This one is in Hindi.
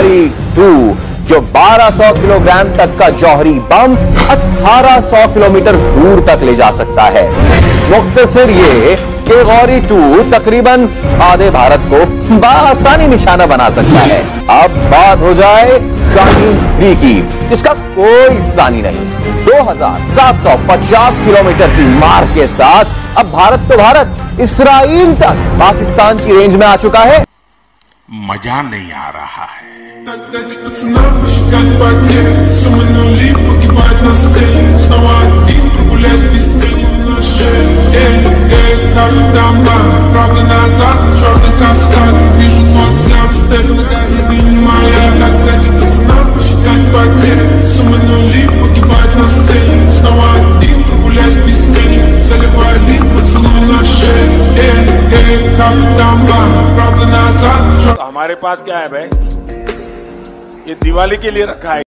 गौरी 2, जो 1200 किलोग्राम तक का जौहरी बम 1800 किलोमीटर दूर तक ले जा सकता है। मुख्तसर ये कि गौरी 2 तकरीबन आधे भारत को बआसानी निशाना बना सकता है। अब बात हो जाए शाहीन 3 की, जिसका कोई सानी नहीं। 2750 किलोमीटर की मार के साथ अब भारत तो भारत, इसराइल तक पाकिस्तान की रेंज में आ चुका है। मजा नहीं आ रहा है। हमारे पास क्या है भाई, ये दिवाली के लिए रखा है।